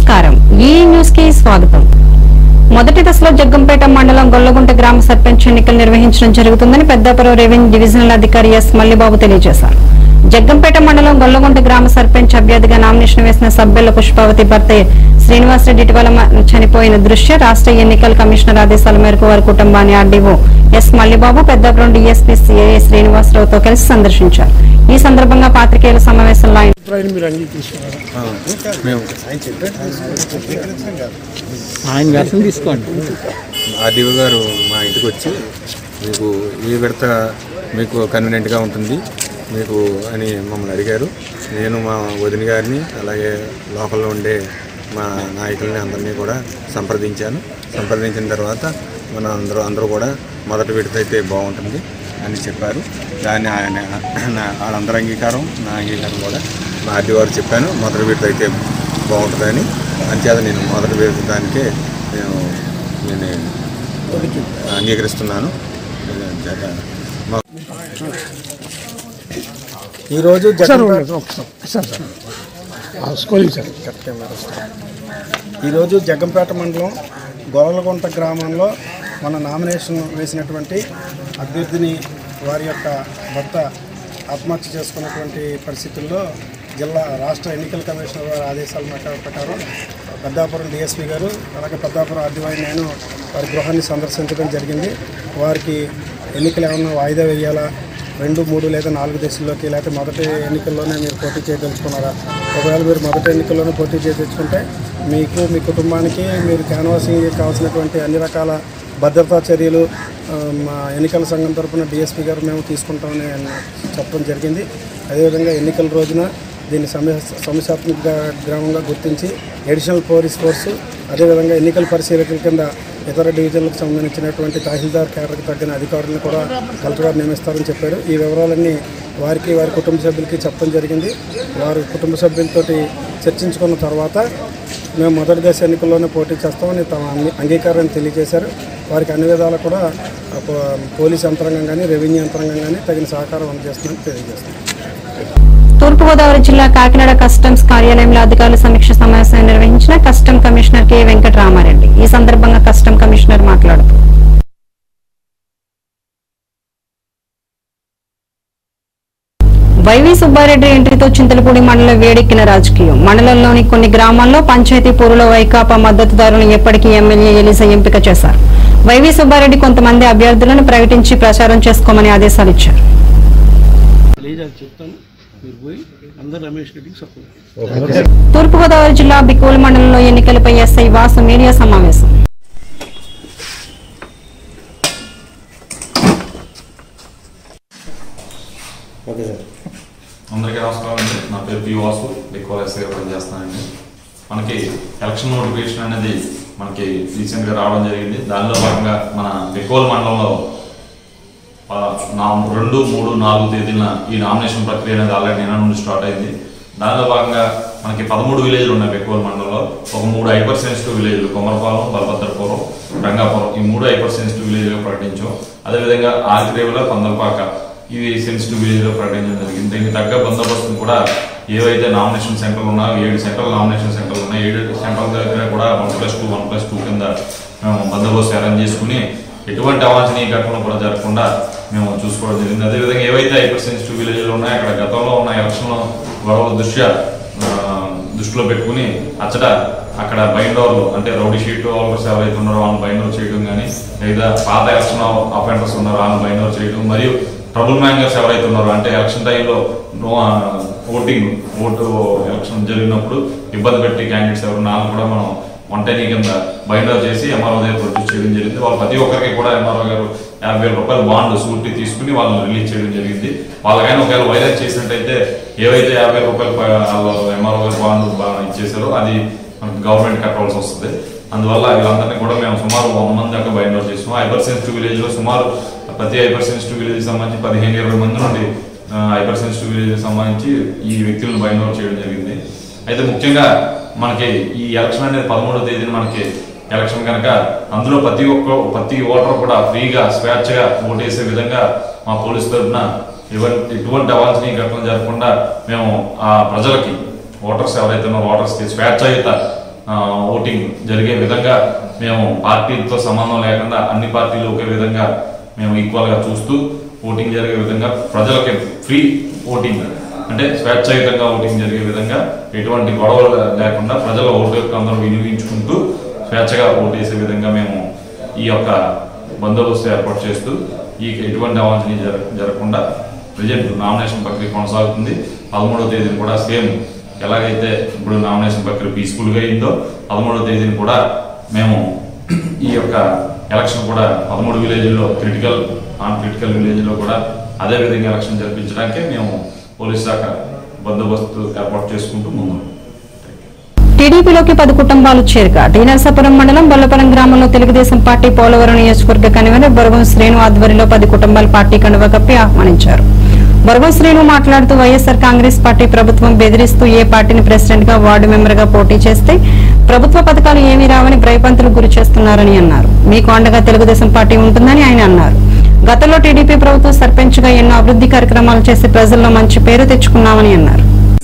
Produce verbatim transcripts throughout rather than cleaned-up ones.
నమస్కారం ఈ న్యూస్ కి స్వాగతం మొదటి దశలో జగ్గంపేట మండలం గొల్లగుంట గ్రామ సర్పంచ్ ఎన్నికలు నిర్వహించడం జరుగుతుందని పెద్దాపురం రెవెన్యూ డివిజనల్ అధికారి ఎస్ మల్లిబాబు తెలియజేశారు. జగ్గంపేట మండలం గొల్లగుంట గ్రామ సర్పంచ్ అభ్యర్థిగా నామినేషన్ వేసిన సభ్యుల పుష్పావతి భర్త శ్రీనివాసరెడ్డి ఇటీవల చనిపోయిన దృష్ట్యా రాష్ట్ర ఎన్నికల కమిషనర్ ఆదేశాల మేరకు వారి కుటుంబాన్ని RDO S Mallibabu Peddapuram DSP CI శ్రీనివాసరావుతో కలిసి సందర్శించారు. ఈ సందర్భంగా పాత్రికేయుల సమావేశంలో ఆర్డీఓ గారు మా ఇంటికి వచ్చి మీకు ఏ విడత మీకు కన్వీనియంట్గా ఉంటుంది మీకు అని మమ్మల్ని అడిగారు. నేను మా వదిన గారిని అలాగే లోకల్లో ఉండే మా నాయకుల్ని అందరినీ కూడా సంప్రదించాను. సంప్రదించిన తర్వాత మన అందరూ అందరూ కూడా మొదటి విడత అయితే బాగుంటుంది అని చెప్పారు. దాన్ని ఆయన వాళ్ళందరూ అంగీకారం నా అంగీకారం కూడా మా ఆర్డీఓ గారు చెప్పాను. మొదటి విడత అయితే బాగుంటుందని అంచేత నేను మొదటి విడత దానికే నేను నేను అంగీకరిస్తున్నాను. ఈరోజు ఈరోజు జగ్గంపేట మండలం గొల్లగుంట గ్రామంలో మన నామినేషన్ వేసినటువంటి అభ్యర్థిని వారి యొక్క భర్త ఆత్మహత్య చేసుకున్నటువంటి పరిస్థితుల్లో జిల్లా రాష్ట్ర ఎన్నికల కమిషనర్ వారి ఆదేశాల ప్రకారం పెద్దాపురం డిఎస్పీ గారు అలాగే పెద్దాపురం ఆర్డీఓ నేను వారి గృహాన్ని సందర్శించడం జరిగింది. వారికి ఎన్నికలు ఏమన్నా వాయిదా వేయాలా, రెండు మూడు లేదా నాలుగు దశల్లోకి, లేకపోతే మొదటి ఎన్నికల్లోనే మీరు పోటీ చేయదలుచుకున్నారా, ఒకవేళ మీరు మొదటి ఎన్నికల్లోనే పోటీ చేయదలుచుకుంటే మీకు మీ కుటుంబానికి మీరు క్యాన్వాసింగ్ కావాల్సినటువంటి అన్ని రకాల భద్రతా చర్యలు మా ఎన్నికల సంఘం తరఫున డిఎస్పీ గారు మేము తీసుకుంటామని చెప్పడం జరిగింది. అదేవిధంగా ఎన్నికల రోజున దీన్ని సమస్య సమస్యాత్మక గ్రామంగా గుర్తించి అడిషనల్ పోలీస్ ఫోర్సు అదేవిధంగా ఎన్నికల పరిశీలకుల కింద ఇతర డివిజన్లకు సంబంధించినటువంటి తహసీల్దార్ కేడర్కి తగ్గిన అధికారులను కూడా కలెక్టర్ గారు నియమిస్తారని చెప్పారు. ఈ వివరాలన్నీ వారికి వారి కుటుంబ సభ్యులకి చెప్పడం జరిగింది. వారి కుటుంబ సభ్యులతోటి చర్చించుకున్న తర్వాత మేము మొదటి దశ ఎన్నికల్లోనే పోటీ చేస్తామని తమ అంగీకారాన్ని తెలియజేశారు. వారికి అన్ని విధాలు కూడా పోలీస్ యంత్రాంగం కానీ రెవెన్యూ యంత్రాంగం కానీ తగిన సహకారం అందజేస్తుందని తెలియజేస్తున్నాం. తూర్పుగోదావరి జిల్లా కాకినాడ కస్టమ్స్ కార్యాలయంలో అధికారుల సమీక్ష సమావేశం నిర్వహించిన కస్టమ్ కమిషనర్ కె వెంకటరామారెడ్డి. ఈ సందర్భంగా కస్టమ్ కమిషనర్ మాట్లాడుతూ వైవి సుబ్బారెడ్డి ఎంట్రీతో చింతలపూడి మండలం వేడెక్కిన రాజకీయం. మండలంలోని కొన్ని గ్రామాల్లో పంచాయతీ పోరులో వైకాపా మద్దతుదారులను ఎప్పటికీ ఎమ్మెల్యే ఎలిజా ఎంపిక చేశారు. వైవి సుబ్బారెడ్డి కొంతమంది అభ్యర్థులను ప్రకటించి ప్రచారం చేసుకోమని ఆదేశాలు ఇచ్చారు. తూర్పుగోదావరి జిల్లా బికోల్ మండలంలో ఎన్నికలపై ఎస్ఐ వాసు మీడియా సమావేశం. అందరికీ నమస్కారం అండి. నా పేరు పి వాసు, బికోల్ ఎస్ఐగా పనిచేస్తానండి. మనకి ఎలక్షన్ నోటిఫికేషన్ అనేది మనకి రీసెంట్గా రావడం జరిగింది. దానిలో భాగంగా మన బికోల్ మండలంలో నా రెండు మూడు నాలుగు తేదీన ఈ నామినేషన్ ప్రక్రియ అనేది ఆల్రెడీ నిన్న నుండి స్టార్ట్ అయింది. దానిలో భాగంగా మనకి పదమూడు విలేజ్లు ఉన్నాయి బికోల్ మండలంలో. ఒక మూడు హైపర్ సెన్సిటివ్ విలేజ్లు కొమరపాలెం, బలభద్రపురం, రంగాపురం, ఈ మూడు హైపర్ సెన్సిటివ్ విలేజ్లో ప్రకటించాం. అదేవిధంగా ఆర్కిరేవుల, పందలపాక ఇవి సెన్సిటివ్ విలేజ్లో ప్రకటించడం జరిగింది. దీనికి తగ్గ బందోబస్తును కూడా ఏవైతే నామినేషన్ సెంటర్లు ఉన్నాయో ఏడు సెంట్రల్ నామినేషన్ సెంటర్లు ఉన్నాయి. ఏడు సెంట్రల్ దగ్గర కూడా one plus two one plus two కింద మేము బందోబస్తు అరేంజ్ చేసుకుని ఎటువంటి అవాంఛనీయ ఘటనలు కూడా జరగకుండా మేము చూసుకోవడం జరిగింది. అదేవిధంగా ఏవైతే హైపర్ సెన్సిటివ్ విలేజ్లు ఉన్నాయో అక్కడ గతంలో ఉన్న ఎలక్షన్లో గొడవల దృష్ట్యా దృష్టిలో పెట్టుకుని అచ్చట అక్కడ బైండోర్లు అంటే రౌడీ షీట్ ఆల్వర్స్ ఎవరైతే ఉన్నారో వాళ్ళని బైండోర్ చేయడం కానీ, లేదా పాత ఎలక్షన్ అఫెండర్స్ ఉన్నారో వాళ్ళని బైండోర్ చేయడం, మరియు ట్రబుల్ మ్యాంగర్స్ ఎవరైతే ఉన్నారో అంటే ఎలక్షన్ టైంలో ఓటింగ్ ఓటు ఎలక్షన్ జరిగినప్పుడు ఇబ్బంది పెట్టి క్యాండిడేట్స్ ఎవరు నాలుగు కూడా మనం వంటని కింద బైండర్ చేసి ఎంఆర్ఓ దగ్గర ప్రొడ్యూస్ చేయడం జరిగింది. వాళ్ళు ప్రతి ఒక్కరికి కూడా ఎంఆర్ఓ గారు యాభై వేల రూపాయలు బాండ్ సూట్ తీసుకుని వాళ్ళని రిలీజ్ చేయడం జరిగింది. వాళ్ళకైనా ఒకవేళ వైరస్ చేసినట్టయితే ఏవైతే యాభై రూపాయలు ఎంఆర్ఓ గారు బాండ్ ఇచ్చేసారో అది మనకు గవర్నమెంట్ కట్టవలసి వస్తుంది. అందువల్ల వీళ్ళందరినీ కూడా మేము సుమారు వంద మంది దాకా బైండర్ చేసాము. హైపర్ సెన్సిటివ్ విలేజ్ లో సుమారు ప్రతి హైపర్ సెన్సిటివ్ విలేజ్ సంబంధించి పదిహేను ఇరవై మంది నుండి హైపర్ సెన్సిటివ్ విలేజ్ సంబంధించి ఈ వ్యక్తులను బైండర్ చేయడం జరిగింది. అయితే ముఖ్యంగా మనకి ఈ ఎలక్షన్ అనేది పదమూడవ తేదీన మనకి ఎలక్షన్ కనుక అందులో ప్రతి ఒక్క ప్రతి ఓటర్ కూడా ఫ్రీగా స్వేచ్ఛగా ఓటేసే విధంగా మా పోలీసు తరఫున ఎటువంటి అవాంఛనీయ ఘటనలు జరగకుండా మేము ఆ ప్రజలకి ఓటర్స్ ఎవరైతే ఉన్నారో ఓటర్స్కి స్వేచ్ఛాయుత ఓటింగ్ జరిగే విధంగా మేము పార్టీలతో సంబంధం లేకుండా అన్ని పార్టీలు ఒకే విధంగా మేము ఈక్వల్గా చూస్తూ ఓటింగ్ జరిగే విధంగా ప్రజలకి ఫ్రీ ఓటింగ్ అంటే స్వేచ్ఛాయుతంగా ఓటింగ్ జరిగే విధంగా ఎటువంటి గొడవలు లేకుండా ప్రజల ఓటు యొక్క అందరూ వినియోగించుకుంటూ స్వేచ్ఛగా ఓటేసే విధంగా మేము ఈ యొక్క బందోబస్తు ఏర్పాటు చేస్తూ ఈ ఎటువంటి అవాంఛనీయం జర జరగకుండా ప్రజెంట్ నామినేషన్ ప్రక్రియ కొనసాగుతుంది. పదమూడవ తేదీని కూడా సేమ్ ఎలాగైతే ఇప్పుడు నామినేషన్ ప్రక్రియ పీస్ఫుల్గా అయిందో పదమూడవ తేదీని కూడా మేము ఈ యొక్క ఎలక్షన్ కూడా పదమూడు విలేజ్లో క్రిటికల్ నాన్ క్రిటికల్ విలేజ్లో కూడా అదే విధంగా ఎలక్షన్ జరిపించడానికే మేము పోలీస్ శాఖ బందోబస్తు ఏర్పాటు చేసుకుంటూ ముందు. టీడీపీలోకి పది కుటుంబాలు చేరిక టీ నరసాపురం మండలం బొల్లపురం గ్రామంలో తెలుగుదేశం పార్టీ పోలవరం నియోజకవర్గ కన్వీనర్ బొరగం శ్రీను ఆధ్వర్యంలో పది కుటుంబాలు పార్టీ కండువా కప్పి ఆహ్వానించారు. బొరగం శ్రీను మాట్లాడుతూ వైఎస్ఆర్ కాంగ్రెస్ పార్టీ ప్రభుత్వం బెదిరిస్తూ ఏ పార్టీని ప్రెసిడెంట్ గా వార్డు మెంబర్ గా పోటీ చేస్తే ప్రభుత్వ పథకాలు ఏమీ రావని భయపంతులు గురి చేస్తున్నారని అన్నారు. మీకు అండగా తెలుగుదేశం పార్టీ ఉంటుందని ఆయన అన్నారు. గతంలో టీడీపీ ప్రభుత్వం సర్పంచ్ గా ఎన్నో అభివృద్ధి కార్యక్రమాలు చేసి ప్రజల్లో మంచి పేరు తెచ్చుకున్నామని అన్నారు.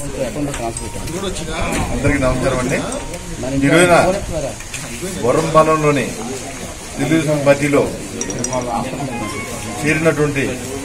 అందరికీ నమస్కారం అండి. ఈరోజున వరంపాలెంలోని తెలుగుదేశం పార్టీలో చేరినటువంటి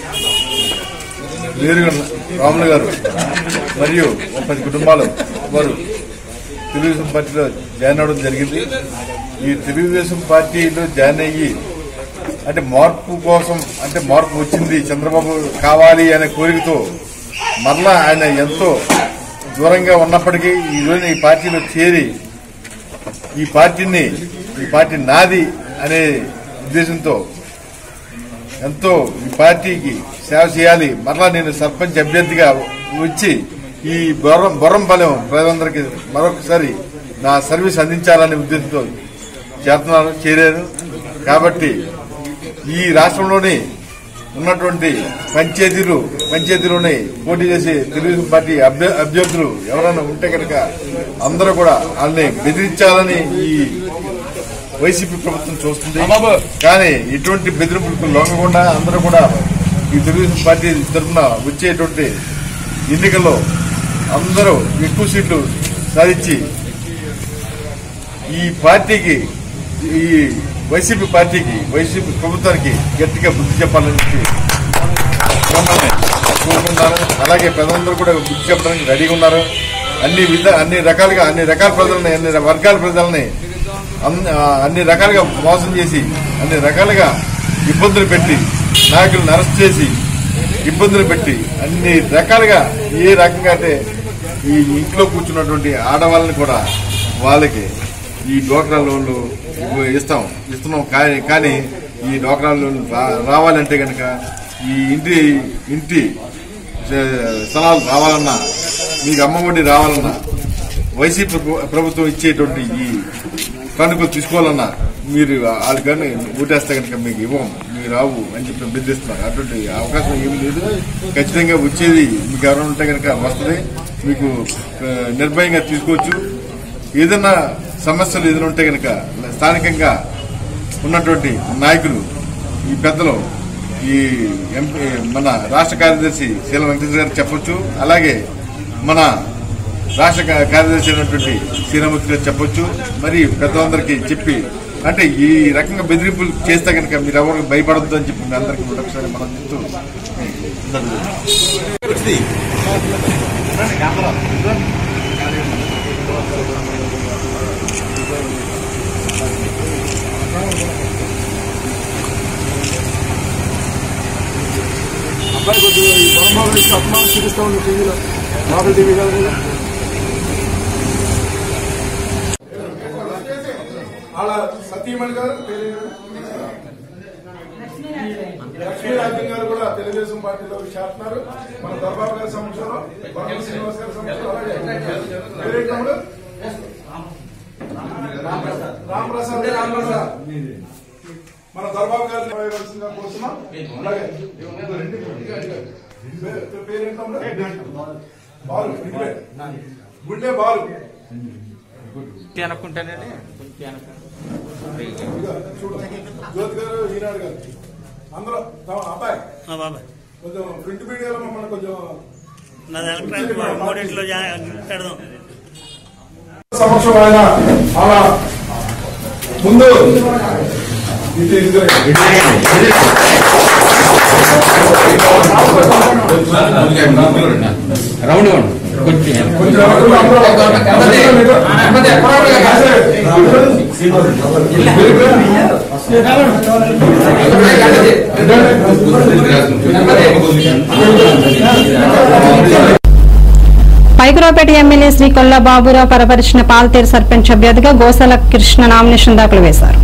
వేరుగా రాములు గారు మరియు పది కుటుంబాలు వారు తెలుగుదేశం పార్టీలో జాయిన్ అవ్వడం జరిగింది. ఈ తెలుగుదేశం పార్టీలో జాయిన్ అయ్యి అంటే మార్పు కోసం అంటే మార్పు వచ్చింది చంద్రబాబు కావాలి అనే కోరికతో మరలా ఆయన ఎంతో దూరంగా ఉన్నప్పటికీ ఈ రోజున ఈ పార్టీలో చేరి ఈ పార్టీని ఈ పార్టీ నాది అనే ఉద్దేశంతో ఎంతో ఈ పార్టీకి సేవ చేయాలి, మరలా నేను సర్పంచ్ అభ్యర్థిగా వచ్చి ఈ బొర్రం బొర్రంపాలెం ప్రజలందరికీ మరొకసారి నా సర్వీస్ అందించాలనే ఉద్దేశంతో చేస్తున్నారు చేరారు. కాబట్టి ఈ రాష్ట్రంలోని ఉన్నటువంటి పంచాయతీలు పంచాయతీలోని పోటీ చేసే తెలుగుదేశం పార్టీ అభ్యర్థులు ఎవరైనా ఉంటే కనుక అందరూ కూడా వాళ్ళని బెదిరించాలని ఈ వైసీపీ ప్రభుత్వం చూస్తుంది. కానీ ఇటువంటి బెదిరింపులకు లొంగకుండా అందరూ కూడా ఈ తెలుగుదేశం పార్టీ తరఫున వచ్చేటువంటి ఎన్నికల్లో అందరూ ఎక్కువ సీట్లు సాధించి ఈ పార్టీకి ఈ వైసీపీ పార్టీకి వైసీపీ ప్రభుత్వానికి గట్టిగా బుద్ధి చెప్పాలని కోరుకుంటున్నారు. అలాగే ప్రజలందరూ కూడా బుద్ధి చెప్పడానికి రెడీగా ఉన్నారు. అన్ని విధ అన్ని రకాలుగా అన్ని రకాల ప్రజలని అన్ని వర్గాల ప్రజలని అన్ని రకాలుగా మోసం చేసి అన్ని రకాలుగా ఇబ్బందులు పెట్టి నాయకులను అరెస్ట్ చేసి ఇబ్బందులు పెట్టి అన్ని రకాలుగా ఏ రకంగా అంటే ఈ ఇంట్లో కూర్చున్నటువంటి ఆడవాళ్ళని కూడా వాళ్ళకి ఈ డోక్రా లోన్లు ఇస్తాం ఇస్తున్నాం కానీ కానీ ఈ డోక్రా లోన్లు రావాలంటే కనుక ఈ ఇంటి ఇంటి స్థలాలు రావాలన్నా మీకు అమ్మఒడి రావాలన్నా వైసీపీ ప్రభుత్వం ఇచ్చేటువంటి ఈ కానుకలు తీసుకోవాలన్నా మీరు వాళ్ళ కానీ ఓటేస్తే కనుక మీకు ఇవ్వం మీకు రావు అని చెప్పి బెదిరిస్తున్నారు. అటువంటి అవకాశం ఏమి లేదు. ఖచ్చితంగా వచ్చేది మీకు ఎవరైనా ఉంటే కనుక వస్తుంది, మీకు నిర్భయంగా తీసుకోవచ్చు. ఏదన్నా సమస్యలు ఏదైనా ఉంటే కనుక స్థానికంగా ఉన్నటువంటి నాయకులు ఈ పెద్దలు ఈ ఎంపీ మన రాష్ట్ర కార్యదర్శి శీలం వెంకటేశ్వర గారు చెప్పొచ్చు. అలాగే మన రాష్ట్ర కార్యదర్శి అయినటువంటి శ్రీరామూర్తి గారు చెప్పొచ్చు. మరి పెద్దలందరికీ చెప్పి అంటే ఈ రకంగా బెదిరింపులు చేస్తే కనుక మీరు ఎవరికి భయపడద్దు అని చెప్పి మీ అందరికీ ఒకసారి మనం చెప్తూ అబ్బాయి కొద్దిగా ఈ బొమ్మలు అభిమానం చూపిస్తా ఉంది టీవీలో మాబుల్ టీవీ కాదు. అలా సతీమణి గారు లక్ష్మీరాజ్యం గారు కూడా తెలుగుదేశం పార్టీలో చేస్తున్నారు. మన దర్బాబు గారి సమక్షంలో శ్రీనివాస్ గారి సమక్షంలో అలాగే రామప్రసాద్ రామప్రసాద్ మన దర్బాబు గారిని వేయవలసిందిగా కోరుతున్నాం. అలాగే పేరేంటంటే బాలు గుండె బాలు అనుకుంటానండి. జ్యోతి గారు ఈనాడు గారు అందరూ అబ్బాయి కొంచెం ప్రింట్ మీడియాలో మమ్మల్ని కొంచెం మూడింట్లో పెడదాం. సంవత్సరం ఆయన అలా ముందు రౌండ్ పైకురావుపేట ఎమ్మెల్యే శ్రీ కొల్లా బాబురావు పరపరిచిన పాల్తేరు సర్పంచ్ అభ్యర్థిగా గోసాల కృష్ణ నామినేషన్ దాఖలు వేశారు.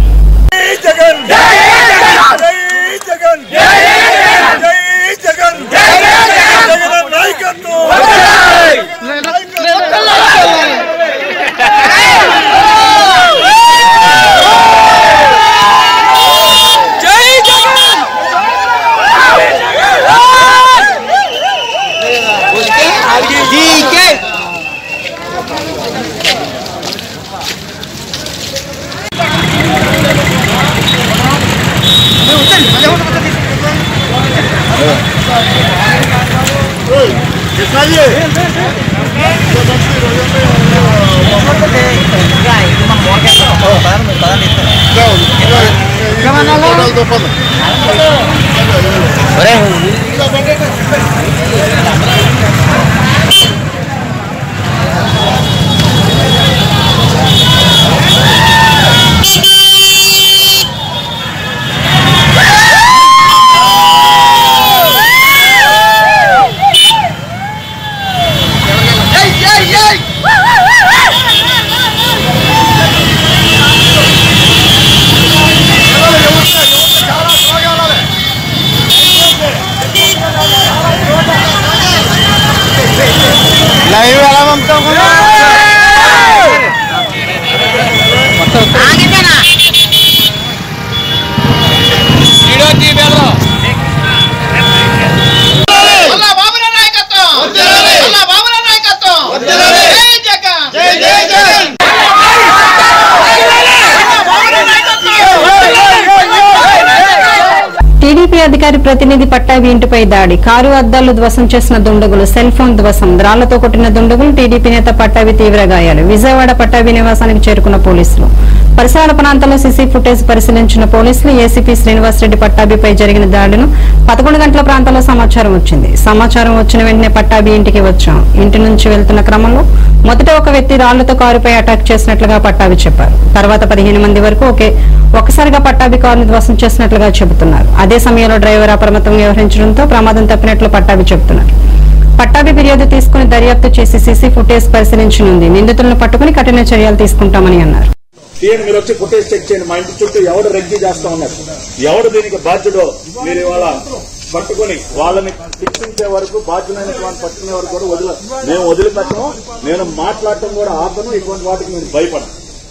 టీడీపీ అధికారి ప్రతినిధి పట్టాభి ఇంటిపై దాడి, కారు అద్దాలు ధ్వంసం చేసిన దుండగులు, సెల్ ఫోన్ ధ్వంసం, రాళ్లతో కొట్టిన దుండగులు, టీడీపీ నేత పట్టాభి తీవ్ర గాయాలు. విజయవాడ పట్టాభి నివాసానికి చేరుకున్న పోలీసులు. పరిసరాల ప్రాంతాల్లో సీసీ ఫుటేజ్ పరిశీలించిన పోలీసులు ఏసీపీ శ్రీనివాసరెడ్డి పట్టాభిపై జరిగిన దాడిను పదకొండు గంటల ప్రాంతాల్లో సమాచారం వచ్చింది. సమాచారం వచ్చిన వెంటనే పట్టాభి ఇంటికి వచ్చాం. ఇంటి నుంచి వెళ్తున్న క్రమంలో మొదట ఒక వ్యక్తి రాళ్లతో కారుపై అటాక్ చేసినట్లుగా పట్టాభి చెప్పారు. తర్వాత పదిహేను మంది వరకు ఒకే ఒక్కసారిగా పట్టాభి కారును ధ్వంసం చేసినట్లుగా చెబుతున్నారు. అదే సమయంలో డ్రైవర్ అప్రమత్తంగా వ్యవహరించడంతో ప్రమాదం తప్పినట్లు పట్టాభి చెబుతున్నారు. పట్టాభి ఫిర్యాదు తీసుకుని దర్యాప్తు చేసి సీసీ ఫుటేజ్ పరిశీలించనుంది. నిందితులను పట్టుకుని కఠిన చర్యలు తీసుకుంటామని అన్నారు. మీరు వచ్చి ఫుటేజ్ చెక్ చేయండి. మా ఇంటి చుట్టూ ఎవడు రెగ్జీ చేస్తా ఉన్నారు, ఎవడు దీనికి బాధ్యుడో మీరు ఇవాళ పట్టుకుని వాళ్ళని శిక్షించే వరకు, బాధ్యులైనటువంటి పట్టుకునే వరకు కూడా వదిలే మేము వదిలిపెట్టము. నేను మాట్లాడటం కూడా ఆపను. ఇటువంటి వాటికి నేను భయపడను.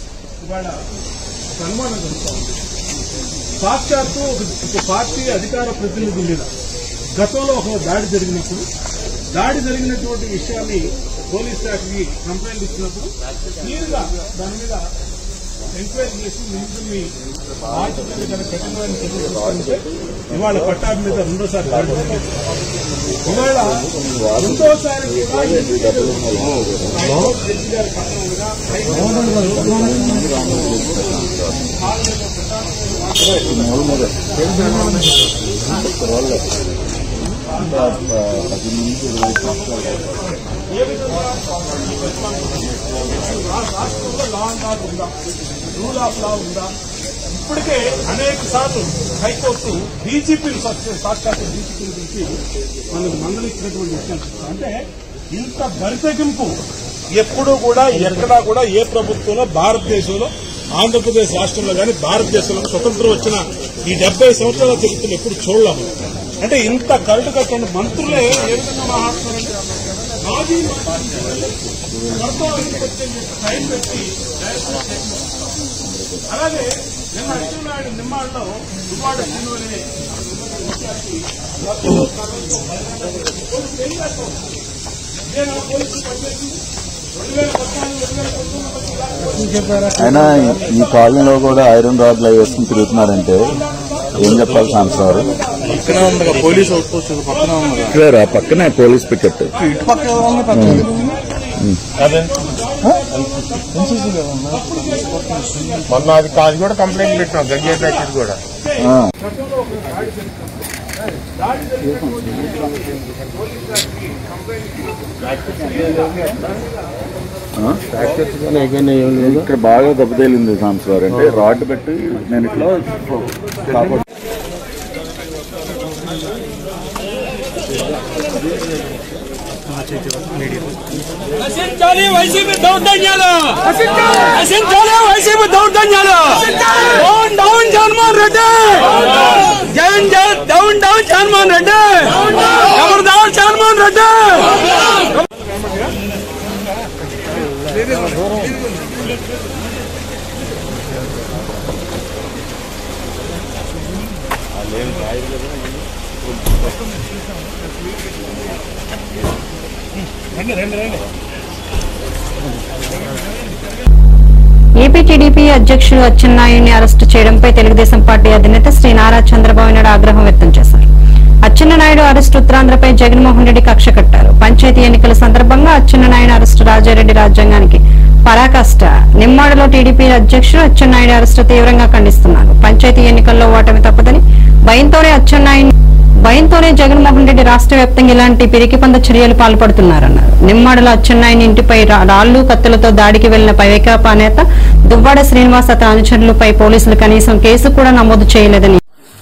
సాక్షాత్తు ఒక పార్టీ అధికార ప్రతినిధి మీద గతంలో ఒక దాడి జరిగినప్పుడు దాడి జరిగినటువంటి విషయాన్ని పోలీస్ శాఖకి కంప్లైంట్ ఇచ్చినప్పుడు క్లియర్గా దాని మీద ఎంక్వైరీ చేసి నిందితుల్ని బాధ్యతని కనుక కఠినమైన చర్యలు తీసుకుంటే ఇవాళ పట్టాభి మీద రెండోసారి దాడి జరిగింది. ఇవాళ రెండోసారి జడ్జి గారి పట్టణంగా ఏ విధంగా రాష్ట్రంలో లా అండ్ ఆర్డర్ ఉందా, రూల్ ఆఫ్ లా ఉందా? ఇప్పటికే అనేక సార్లు హైకోర్టు డీజీపీలు సాక్షాత్తు డీజీపీలు పిలిచి మనకు మందలిచ్చినటువంటి విషయం. అంటే ఇంత బరితెగింపు ఎప్పుడూ కూడా ఎక్కడా కూడా ఏ ప్రభుత్వంలో భారతదేశంలో, ఆంధ్రప్రదేశ్ రాష్ట్రంలో కానీ భారతదేశంలో స్వతంత్రం వచ్చిన ఈ డెబ్బై సంవత్సరాల చరిత్రలో ఎప్పుడు చూడలేము. అంటే ఇంత కరుడు కట్టిన మంత్రులే ఏ విధంగా మాట్లాడుతున్నారంటే మాజీ టైం పెట్టి అలాగే నిన్న అచ్చెన్నాయుడు నిమ్మాళ్ళలో దువ్వాడ శ్రీనువనే విద్యార్థి ఇదేనా పోలీసులు పనిచేసింది? రెండు వేల పద్నాలుగు రెండు వేల పంతొమ్మిది అయినా ఈ కాలనీలో కూడా ఐరన్ రాడ్లు వేసుకుని తిరుగుతున్నారంటే ఏం చెప్పాలి సాంబశివరావు? పక్కనే ఉంది పోలీస్ అవుట్ పోస్ట్, పక్కనే ఉంది పక్కనే పోలీస్ పికెట్. ఇటు పక్క మొన్న అది అది కూడా కంప్లైంట్ పెట్టినాం గంగే ప్యాకెట్ కూడా. ఇక్కడ బాగా దెబ్బతేలింది సాంబశివరావు అంటే రాడ్ పెట్టి నేను ఇట్లా నశించాలి వైసీపీ దౌర్జన్యాలు, నశించాలి వైసీపీ దౌర్జన్యాలు. Down down Jaganmohan Reddy, Jagan down down Jaganmohan Reddy, ఎవరు down Jaganmohan Reddy. AP TDP అధ్యక్షుడు అచ్చెన్నాయుడిని అరెస్టు చేయడంపై తెలుగుదేశం పార్టీ అధినేత శ్రీ నారా చంద్రబాబు నాయుడు ఆగ్రహం వ్యక్తం చేశారు. అచ్చెన్నాయుడు అరెస్టు ఉత్తరాంధ్రపై జగన్మోహన్ రెడ్డి కక్ష కట్టారు. పంచాయతీ ఎన్నికల సందర్భంగా అచ్చెన్నాయుడు అరెస్టు రాజారెడ్డి రాజ్యాంగానికి పరాకాష్ట. నిమ్మాడలో టీడీపీ అధ్యక్షుడు అచ్చెన్నాయుడు అరెస్టు తీవ్రంగా ఖండిస్తున్నారు. పంచాయతీ ఎన్నికల్లో ఓటమి తప్పదని భయంతోనే అచ్చెన్నాయుడు భయంతోనే జగన్మోహన్ రెడ్డి రాష్ట్ర వ్యాప్తంగా ఇలాంటి పిరికిపంద చర్యలు పాల్పడుతున్నారన్నారు. నిమ్మాడలో అచ్చెన్నాయుని ఇంటిపై రాళ్లు కత్తులతో దాడికి వెళ్లిన వైకాపా నేత దువ్వాడ శ్రీనివాస్ అతని అనుచరులపై పోలీసులు కనీసం కేసు కూడా నమోదు చేయలేదని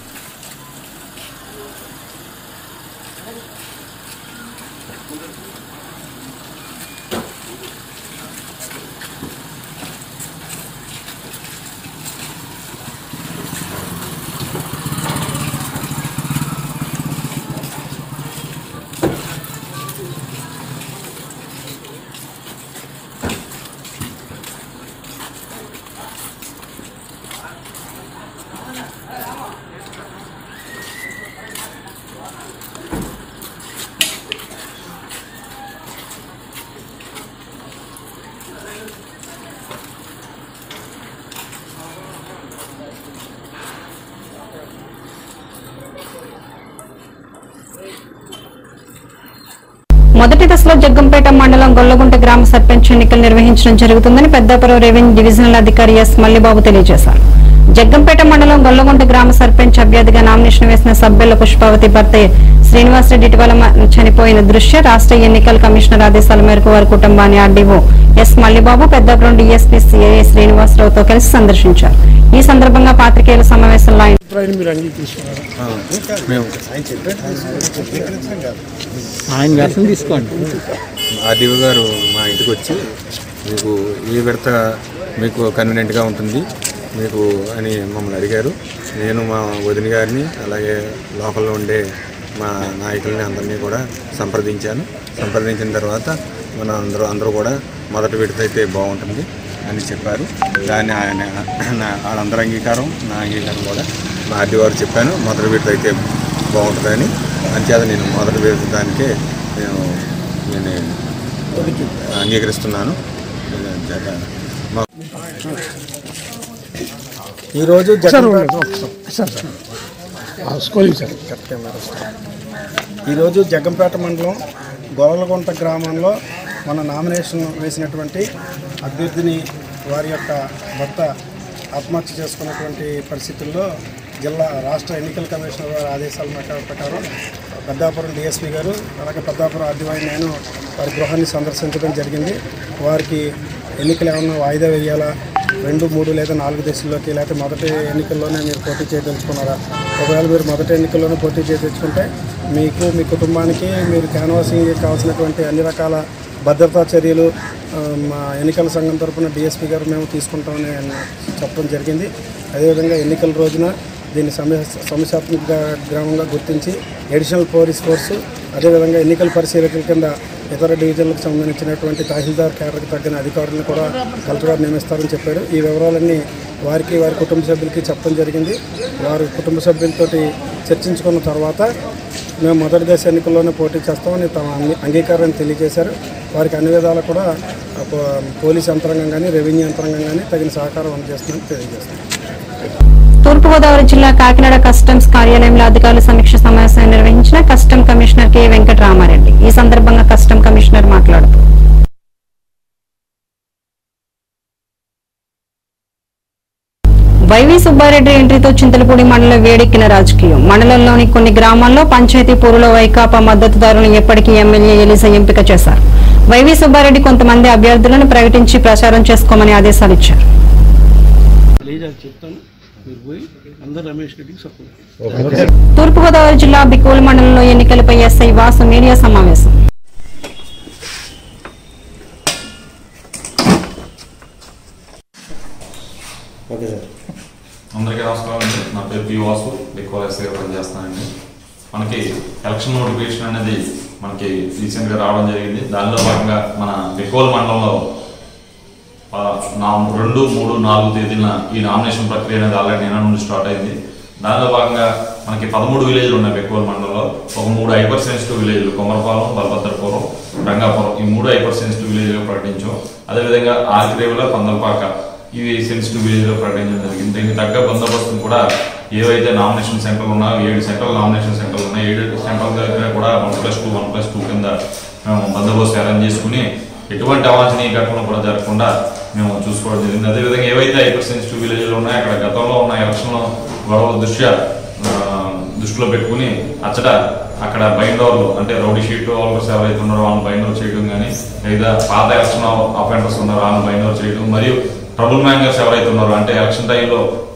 మొదటి దశలో జగ్గంపేట మండలం గొల్లగుంట గ్రామ సర్పంచ్ ఎన్నికలు నిర్వహించడం జరుగుతుందని పెద్దాపురం రెవెన్యూ డివిజనల్ అధికారి ఎస్ మల్లిబాబు తెలియజేశారు. జగ్గంపేట మండలం గొల్లగుంట గ్రామ సర్పంచ్ అభ్యర్థిగా నామినేషన్ వేసిన సబ్బెల్ల పుష్పావతి భర్త శ్రీనివాసరెడ్డి ఇటీవల చనిపోయిన దృష్ట్యా రాష్ట్ర ఎన్నికల కమిషనర్ ఆదేశాల మేరకు వారి కుటుంబాన్ని RDO S Mallibabu Peddapuram DSP CI శ్రీనివాసరావుతో కలిసి సందర్శించారు. ఈ సందర్భంగా పాత్రికేయుల సమావేశంలో ఆయన దర్శనం తీసుకోండి. ఆర్డీఓ గారు మా ఇంటికి వచ్చి మీకు ఈ విడత మీకు కన్వీనియంట్గా ఉంటుంది మీకు అని మమ్మల్ని అడిగారు. నేను మా వదిన గారిని అలాగే లోకల్లో ఉండే మా నాయకుల్ని అందరినీ కూడా సంప్రదించాను. సంప్రదించిన తర్వాత మన అందరూ అందరూ కూడా మొదటి విడత అయితే బాగుంటుంది అని చెప్పారు. దాన్ని ఆయన వాళ్ళందరూ అంగీకారం నా అంగీకారం కూడా మా ఆర్డీఓ గారు చెప్పాను. మొదటి విడత అయితే బాగుంటుందని అంచేత నేను మొదటి విడత దానికే నేను నేను అంగీకరిస్తున్నాను. ఈరోజు ఈరోజు జగ్గంపేట మండలం గొల్లగుంట గ్రామంలో మన నామినేషన్ వేసినటువంటి అభ్యర్థిని వారి యొక్క భర్త ఆత్మహత్య చేసుకున్నటువంటి పరిస్థితుల్లో జిల్లా రాష్ట్ర ఎన్నికల కమిషనర్ వారి ఆదేశాల ప్రకారం పెద్దాపురం డిఎస్పీ గారు అలాగే పెద్దాపురం ఆర్డీఓ నేను వారి గృహాన్ని సందర్శించడం జరిగింది. వారికి ఎన్నికలు ఏమన్నా వాయిదా వేయాలా, రెండు మూడు లేదా నాలుగు దశల్లోకి లేకపోతే మొదటి ఎన్నికల్లోనే మీరు పోటీ చేయదలుచుకున్నారా? ఒకవేళ మీరు మొదటి ఎన్నికల్లోనే పోటీ చేయదలుచుకుంటే మీకు మీ కుటుంబానికి మీరు క్యాన్వాసింగ్ కావాల్సినటువంటి అన్ని రకాల భద్రతా చర్యలు మా ఎన్నికల సంఘం తరఫున డిఎస్పీ గారు మేము తీసుకుంటామని చెప్పడం జరిగింది. అదేవిధంగా ఎన్నికల రోజున దీన్ని సమస్య సమస్యాత్మక గ్రామంగా గుర్తించి అడిషనల్ పోలీస్ ఫోర్సు అదేవిధంగా ఎన్నికల పరిశీలకుల కింద ఇతర డివిజన్లకు సంబంధించినటువంటి తహసీల్దార్ కేడర్కి తగ్గిన అధికారులను కూడా కలెక్టర్ గారు నియమిస్తారని చెప్పారు. ఈ వివరాలన్నీ వారికి వారి కుటుంబ సభ్యులకి చెప్పడం జరిగింది. వారి కుటుంబ సభ్యులతోటి చర్చించుకున్న తర్వాత మేము మొదటి దశ ఎన్నికల్లోనే పోటీ చేస్తామని తమ అంగీకారాన్ని తెలియజేశారు. వారికి అన్ని విధాలు కూడా పోలీస్ యంత్రాంగం కానీ రెవెన్యూ యంత్రాంగం కానీ తగిన సహకారం అందజేస్తుందని తెలియజేస్తాం. తూర్పుగోదావరి జిల్లా కాకినాడ కస్టమ్స్ కార్యాలయంలో అధికారుల సమీక్ష సమావేశం నిర్వహించిన కస్టమ్ కమిషనర్ కె వెంకటరామారెడ్డి. ఈ సందర్భంగా కస్టమ్ కమిషనర్ మాట్లాడుతూ వైవి సుబ్బారెడ్డి ఎంట్రీతో చింతలపూడి మండలం వేడెక్కిన రాజకీయం. మండలంలోని కొన్ని గ్రామాల్లో పంచాయతీ పోరులో వైకాపా మద్దతుదారులను ఎప్పటికీ ఎమ్మెల్యే ఎలిజా ఎంపిక చేశారు. వైవి సుబ్బారెడ్డి కొంతమంది అభ్యర్థులను ప్రకటించి ప్రచారం చేసుకోమని ఆదేశాలు ఇచ్చారు. తూర్పుగోదావరి జిల్లా బికోల్ మండలంలో ఎన్నికలపై ఎస్ఐ వాసు మీడియా సమావేశం. అందరికీ నమస్కారం అండి. నా పేరు పి వాసు, బికోల్ ఎస్ఐగా పనిచేస్తానండి. మనకి ఎలక్షన్ నోటిఫికేషన్ అనేది మనకి రీసెంట్గా రావడం జరిగింది. దానిలో భాగంగా మన బికోల్ మండలంలో నా రెండు మూడు నాలుగు తేదీన ఈ నామినేషన్ ప్రక్రియ అనేది ఆల్రెడీ నిన్న నుండి స్టార్ట్ అయింది. దానిలో భాగంగా మనకి పదమూడు విలేజ్లు ఉన్నాయి బికోల్ మండలంలో. ఒక మూడు హైపర్ సెన్సిటివ్ విలేజ్లు కొమరపాలెం, బలభద్రపురం, రంగాపురం, ఈ మూడు హైపర్ సెన్సిటివ్ విలేజ్లో ప్రకటించాం. అదేవిధంగా ఆర్కిరేవుల, పందలపాక ఇవి సెన్సిటివ్ విలేజ్లో ప్రకటించడం జరిగింది. దీనికి తగ్గ బందోబస్తును కూడా ఏవైతే నామినేషన్ సెంటర్లు ఉన్నాయో ఏడు సెంట్రల్ నామినేషన్ సెంటర్లు ఉన్నాయి. ఏడు సెంట్రల్ దగ్గర కూడా one plus two one plus two కింద మేము బందోబస్తు అరేంజ్ చేసుకుని ఎటువంటి అవాంఛనీయ ఘటనలు కూడా జరగకుండా మేము చూసుకోవడం జరిగింది. అదేవిధంగా ఏవైతే హైపర్ సెన్సిటివ్ విలేజ్లు ఉన్నాయో అక్కడ గతంలో ఉన్న ఎలక్షన్ గొడవల దృష్ట్యా దృష్టిలో పెట్టుకుని అచ్చట అక్కడ బైండ్ ఓవర్లు అంటే రౌడీ షీట్ ఓవర్స్ ఎవరైతే ఉన్నారో వాళ్ళని బైండ్ ఓవర్ చేయడం కానీ, లేదా పాత ఎలక్షన్ అఫెండర్స్ ఉన్నారో వాళ్ళని బైండ్ ఓవర్ చేయడం, మరియు ట్రబుల్ మ్యాంగర్స్ ఎవరైతే ఉన్నారో అంటే ఎలక్షన్ టైంలో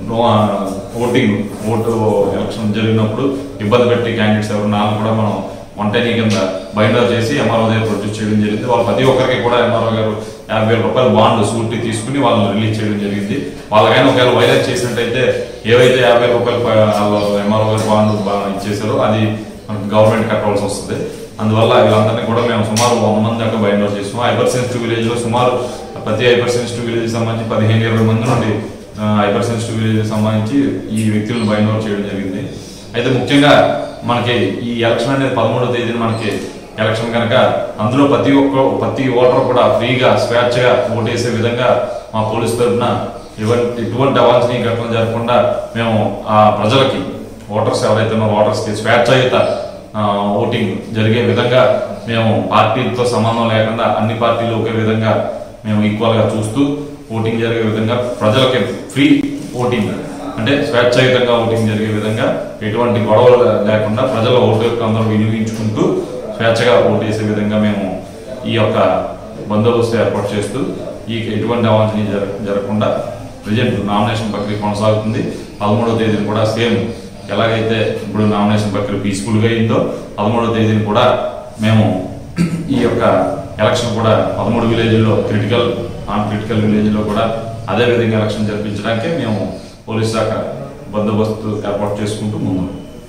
ఓటింగ్ ఓటు ఎలక్షన్ జరిగినప్పుడు ఇబ్బంది పెట్టి క్యాండిడేట్స్ ఎవరు నాలుగు కూడా మనం వంటని కింద బైండ్ ఓవర్ చేసి ఎంఆర్ఓ దగ్గర ప్రొడ్యూస్ చేయడం జరిగింది. వాళ్ళు ప్రతి ఒక్కరికి కూడా ఎంఆర్ఓ గారు యాభై వేల రూపాయలు బాండ్ సూట్ తీసుకుని వాళ్ళని రిలీజ్ చేయడం జరిగింది. వాళ్ళకైనా ఒకవేళ వైలెన్స్ చేసినట్టయితే ఏవైతే యాభై రూపాయలు ఎంఆర్ఓ గారు బాండ్ ఇచ్చేసారో అది మనకు గవర్నమెంట్ కట్టవలసి వస్తుంది. అందువల్ల వీళ్ళందరినీ కూడా మేము సుమారు వంద మంది దాకా బైండ్ ఓవర్ చేస్తాం. హైపర్ సెన్సిటివ్ విలేజ్ లో సుమారు ప్రతి హైపర్ సెన్సిటివ్ విలేజ్ సంబంధించి పదిహేను ఇరవై మంది నుండి హైపర్ సెన్సిటివ్ విలేజ్ సంబంధించి ఈ వ్యక్తులను బైండ్ ఓవర్ చేయడం జరిగింది. అయితే ముఖ్యంగా మనకి ఈ ఎలక్షన్ అనేది పదమూడవ తేదీన మనకి ఎలక్షన్ కనుక అందులో ప్రతి ఒక్క ప్రతి ఓటర్ కూడా ఫ్రీగా స్వేచ్ఛగా ఓటేసే విధంగా మా పోలీసు తరఫున ఎటువంటి అవాంఛనీయ ఘటనలు జరగకుండా మేము ఆ ప్రజలకి ఓటర్స్ ఎవరైతే ఉన్నారో ఓటర్స్కి స్వేచ్ఛాయుత ఓటింగ్ జరిగే విధంగా మేము పార్టీలతో సంబంధం లేకుండా అన్ని పార్టీలు ఒకే విధంగా మేము ఈక్వల్ గా చూస్తూ ఓటింగ్ జరిగే విధంగా ప్రజలకి ఫ్రీ ఓటింగ్ అంటే స్వేచ్ఛాయుతంగా ఓటింగ్ జరిగే విధంగా ఎటువంటి గొడవలు లేకుండా ప్రజల ఓటు యొక్క అందరూ వినియోగించుకుంటూ స్వేచ్ఛగా ఓటేసే విధంగా మేము ఈ యొక్క బందోబస్తు ఏర్పాటు చేస్తూ ఈ ఎటువంటి అవాంఛనీయ జర జరగకుండా ప్రజెంట్ నామినేషన్ ప్రక్రియ కొనసాగుతుంది. పదమూడవ తేదీని కూడా సేమ్ ఎలాగైతే ఇప్పుడు నామినేషన్ ప్రక్రియ పీస్ఫుల్గా అయిందో పదమూడవ తేదీని కూడా మేము ఈ యొక్క ఎలక్షన్ కూడా పదమూడు విలేజ్లో క్రిటికల్ నాన్ క్రిటికల్ విలేజ్లో కూడా అదే విధంగా ఎలక్షన్ జరిపించడానికి మేము పోలీస్ శాఖ బందోబస్తు ఏర్పాటు చేసుకుంటూ ముందు.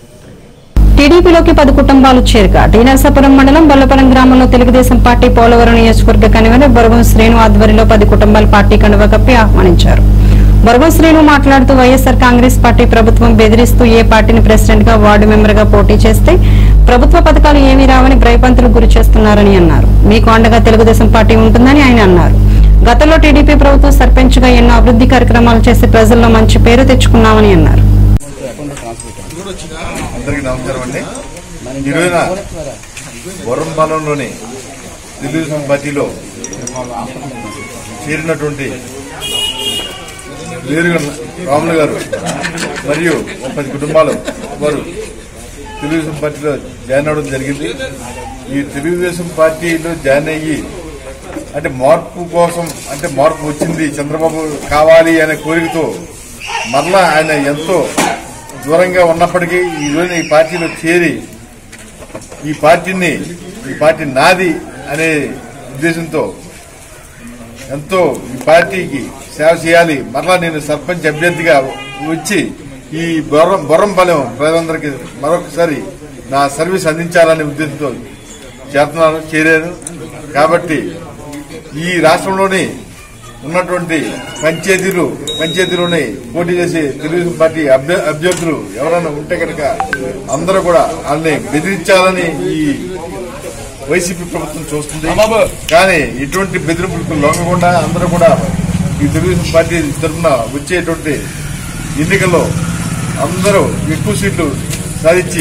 టీడీపీలోకి పది కుటుంబాలు చేరిక. టీ నరసాపురం మండలం బొల్లపురం గ్రామంలో తెలుగుదేశం పార్టీ పోలవరం నియోజకవర్గ కన్వీనర్ బొరగం శ్రీను ఆధ్వర్యంలో పది కుటుంబాలు పార్టీ కండువా కప్పి ఆహ్వానించారు. బొరగం శ్రీను మాట్లాడుతూ వైఎస్ఆర్ కాంగ్రెస్ పార్టీ ప్రభుత్వం బెదిరిస్తూ ఏ పార్టీని ప్రెసిడెంట్ గా వార్డు మెంబర్ గా పోటీ చేస్తే ప్రభుత్వ పథకాలు ఏమీ రావని భయపంతులకు గురి చేస్తున్నారని అన్నారు. మీకు అండగా తెలుగుదేశం పార్టీ ఉంటుందని ఆయన అన్నారు. గతంలో టీడీపీ ప్రభుత్వం సర్పంచ్ గా ఎన్నో అభివృద్ధి కార్యక్రమాలు చేసి ప్రజల్లో మంచి పేరు తెచ్చుకున్నామని అన్నారు. అందరికీ నమస్కారం అండి. ఈరోజున వరంపాలెంలోని తెలుగుదేశం పార్టీలో చేరినటువంటి వేరుగా రాములు గారు మరియు పది కుటుంబాలు వారు తెలుగుదేశం పార్టీలో జాయిన్ అవడం జరిగింది. ఈ తెలుగుదేశం పార్టీలో జాయిన్ అయ్యి అంటే మార్పు కోసం అంటే మార్పు వచ్చింది చంద్రబాబు కావాలి అనే కోరికతో మరలా ఆయన ఎంతో దూరంగా ఉన్నప్పటికీ ఈ రోజున ఈ పార్టీలో చేరి ఈ పార్టీని ఈ పార్టీ నాది అనే ఉద్దేశంతో ఎంతో ఈ పార్టీకి సేవ చేయాలి, మరలా నేను సర్పంచ్ అభ్యర్థిగా వచ్చి ఈ బొర్రం బొర్రంపాలెం ప్రజలందరికీ మరొకసారి నా సర్వీస్ అందించాలనే ఉద్దేశంతో చేస్తున్నాను చేరాను. కాబట్టి ఈ రాష్ట్రంలోని ఉన్నటువంటి పంచాయతీలు పంచాయతీలోని పోటీ చేసే తెలుగుదేశం పార్టీ అభ్యర్థులు ఎవరైనా ఉంటే కనుక అందరూ కూడా వాళ్ళని బెదిరించాలని ఈ వైసీపీ ప్రభుత్వం చూస్తుంది. కానీ ఇటువంటి బెదిరింపులకు లొంగకుండా అందరూ కూడా ఈ తెలుగుదేశం పార్టీ తరఫున వచ్చేటువంటి ఎన్నికల్లో అందరూ ఎక్కువ సీట్లు సాధించి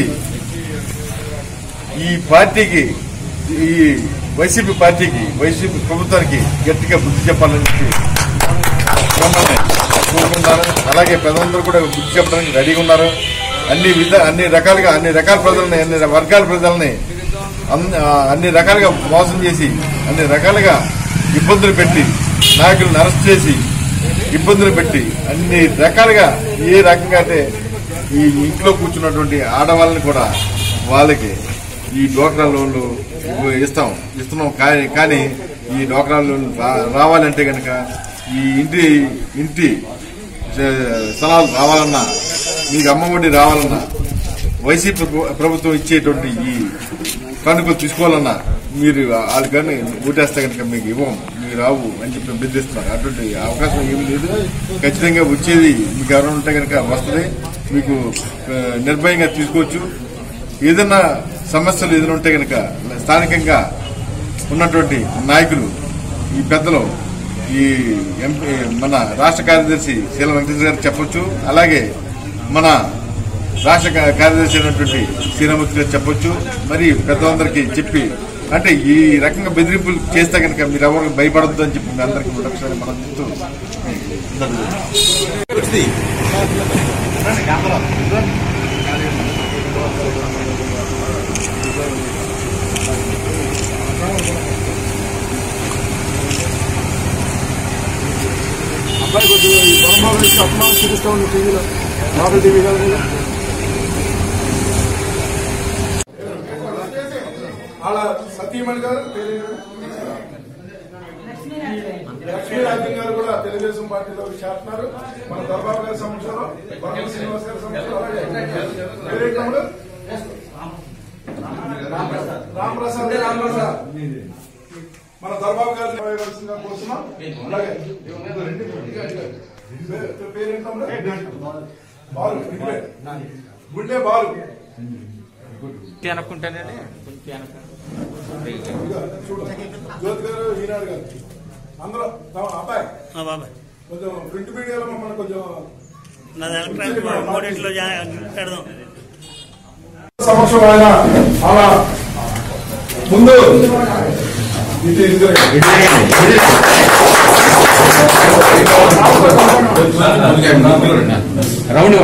ఈ పార్టీకి ఈ వైసీపీ పార్టీకి వైసీపీ ప్రభుత్వానికి గట్టిగా బుద్ధి చెప్పాలని కోరుకుంటున్నాను. అలాగే ప్రజలందరూ కూడా బుద్ధి చెప్పడానికి రెడీగా ఉన్నారు. అన్ని విధ అన్ని రకాలుగా అన్ని రకాల ప్రజల్ని అన్ని వర్గాల ప్రజల్ని అన్ని రకాలుగా మోసం చేసి అన్ని రకాలుగా ఇబ్బందులు పెట్టి నాయకులను అరెస్ట్ చేసి ఇబ్బందులు పెట్టి అన్ని రకాలుగా ఏ రకంగా అయితే ఈ ఇంట్లో కూర్చున్నటువంటి ఆడవాళ్ళని కూడా వాళ్ళకి ఈ డ్వాక్రా లోన్లు ఇస్తాం ఇస్తున్నాం కానీ కానీ ఈ డ్వాక్రా లోన్లు రావాలంటే కనుక ఈ ఇంటి ఇంటి స్థలాలు రావాలన్నా మీకు అమ్మఒడి రావాలన్నా వైసీపీ ప్రభుత్వం ఇచ్చేటువంటి ఈ కానుకలు తీసుకోవాలన్నా మీరు వాళ్ళు కానీ ఓటేస్తే కనుక మీకు ఇవ్వం మీకు రావు అని చెప్పి బెదిరిస్తున్నారు. అటువంటి అవకాశం ఏమీ లేదు. ఖచ్చితంగా వచ్చేది మీకు ఎవరైనా ఉంటే కనుక వస్తుంది. మీకు నిర్భయంగా తీసుకోవచ్చు. ఏదైనా సమస్యలు ఏదైనా ఉంటే కనుక స్థానికంగా ఉన్నటువంటి నాయకులు ఈ పెద్దలు ఈ ఎంపీ మన రాష్ట్ర కార్యదర్శి శీల వెంకటేశ్వర గారు చెప్పొచ్చు. అలాగే మన రాష్ట్ర కార్యదర్శి అయినటువంటి శ్రీరామూర్తి గారు చెప్పొచ్చు. మరి పెద్దలందరికీ చెప్పి అంటే ఈ రకంగా బెదిరింపులు చేస్తే కనుక మీరు ఎవరు భయపడద్దు అని చెప్పి మీ అందరికీ ఒకసారి మనం చెప్తూ అబ్బాయి కొద్దిగా ఈ బొమ్మలు అభిమానం చూపిస్తా ఉంది టీవీలో మామూలు టీవీ కాదు. వాళ్ళ సతీమణి గారు లక్ష్మీరాజ్యం గారు కూడా తెలుగుదేశం పార్టీలో చేస్తున్నారు. మన దర్బాబు గారి సమక్షంలో బొమ్మ శ్రీనివాస్ గారి సమక్షంలో పేరెంట్లములు రామప్రసాద్ రామప్రసాద్ మన దర్బాబు గారిని వేయవలసిందిగా కోరుతున్నాం. అలాగే పేరెంట్లములు బాలు గుండె బాలు అనుకుంటానండి. జ్యోతి గారు ఈనాడు గారు అందరూ అబ్బాయి కొంచెం ప్రింట్ మీడియాలో మమ్మల్ని కొంచెం సంవత్సరం ఆయన అలా ముందు రౌండ్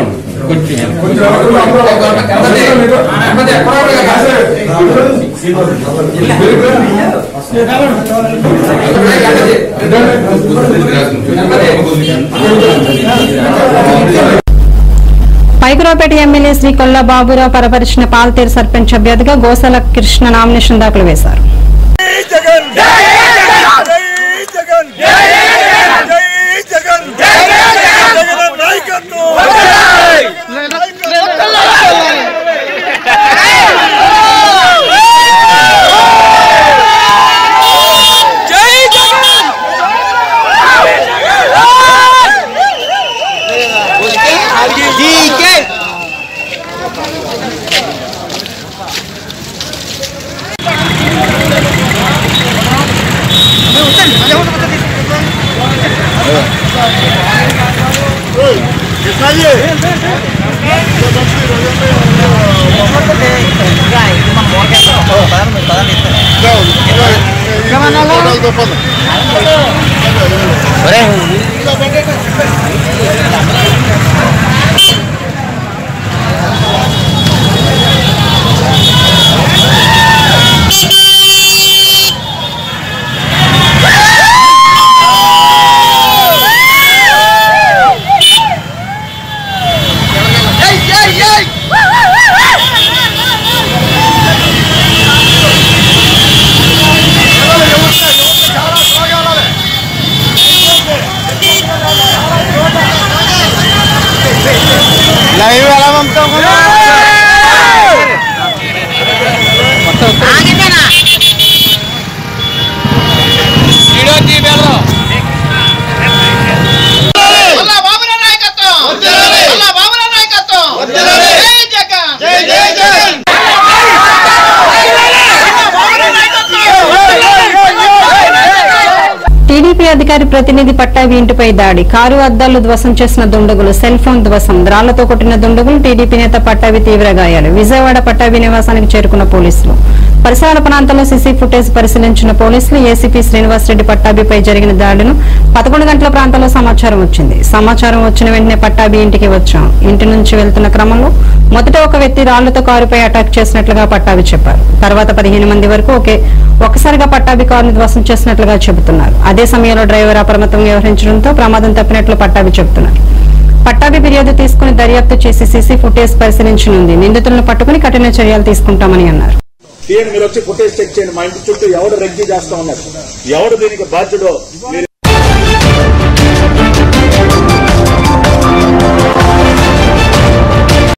పైకురావుపేట ఎమ్మెల్యే శ్రీ కొల్లా బాబురావు పరపరిచిన పాల్తేరు సర్పంచ్ అభ్యర్థిగా గోసాల కృష్ణ నామినేషన్ దాఖలు వేశారు. Come on, అధికారి ప్రతినిధి పట్టాభి ఇంటిపై దాడి, కారు అద్దాలు ధ్వంసం చేసిన దుండగులు, సెల్ ఫోన్ ధ్వంసం, రాళ్లతో కొట్టిన దుండగులు, టీడీపీ నేత పట్టాభి తీవ్ర గాయాలు. విజయవాడ పట్టాభి నివాసానికి చేరుకున్న పోలీసులు. పరిసరాల ప్రాంతాల్లో సీసీ ఫుటేజ్ పరిశీలించిన పోలీసులు ఏసీపీ శ్రీనివాసరెడ్డి పట్టాభిపై జరిగిన దాడును పదకొండు గంటల ప్రాంతంలో సమాచారం వచ్చింది. సమాచారం వచ్చిన వెంటనే పట్టాభి ఇంటికి వచ్చాం. ఇంటి నుంచి వెళ్తున్న క్రమంలో మొదట ఒక వ్యక్తి రాళ్లతో కారుపై అటాక్ చేసినట్లుగా పట్టాభి చెప్పారు. తర్వాత పదిహేను మంది వరకు ఒకే ఒక్కసారిగా పట్టాభి కారును ధ్వంసం చేసినట్లుగా చెబుతున్నారు. అదే సమయంలో డ్రైవర్ అప్రమత్తంగా వ్యవహరించడంతో ప్రమాదం తప్పినట్లు పట్టాభి చెబుతున్నారు. పట్టాభి ఫిర్యాదు తీసుకుని దర్యాప్తు చేసి సీసీ ఫుటేజ్ పరిశీలించనుంది. నిందితులను పట్టుకుని కఠిన చర్యలు తీసుకుంటామని అన్నారు. మీరు వచ్చి ఫుటేజ్ చెక్ చేయండి. మా ఇంటి చుట్టూ ఎవడు రెగ్గి చేస్తా ఉన్నారు, ఎవడు దీనికి బాధ్యుడో